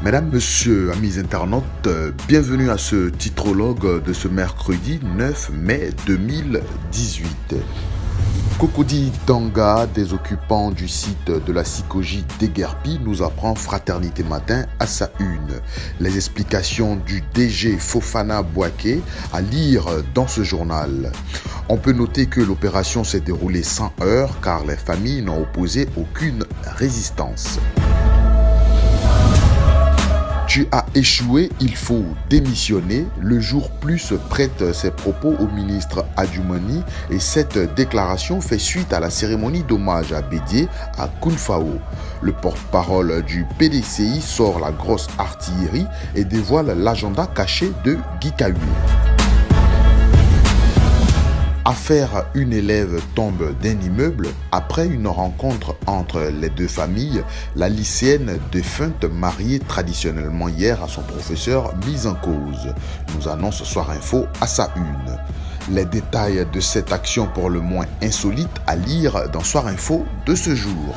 Mesdames, Messieurs, amis internautes, bienvenue à ce titrologue de ce mercredi 9 mai 2018. Cocody Danga, des occupants du site de la Sikoji d'Eguerpi, nous apprend Fraternité Matin à sa une. Les explications du DG Fofana Bouaké à lire dans ce journal. On peut noter que l'opération s'est déroulée sans heurts car les familles n'ont opposé aucune résistance. Tu as échoué, il faut démissionner. Le jour plus prête ses propos au ministre Adjumani et cette déclaration fait suite à la cérémonie d'hommage à Bédié à Kounfao. Le porte-parole du PDCI sort la grosse artillerie et dévoile l'agenda caché de Guy Kahué. Affaire, une élève tombe d'un immeuble. Après une rencontre entre les deux familles, la lycéenne défunte mariée traditionnellement hier à son professeur mise en cause, nous annonce Soir Info à sa une. Les détails de cette action pour le moins insolite à lire dans Soir Info de ce jour.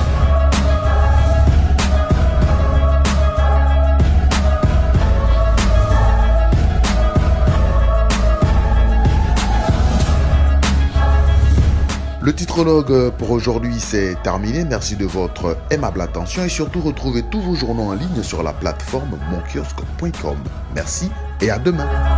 Le titrologue pour aujourd'hui c'est terminé. Merci de votre aimable attention et surtout retrouvez tous vos journaux en ligne sur la plateforme monkiosque.com. Merci et à demain.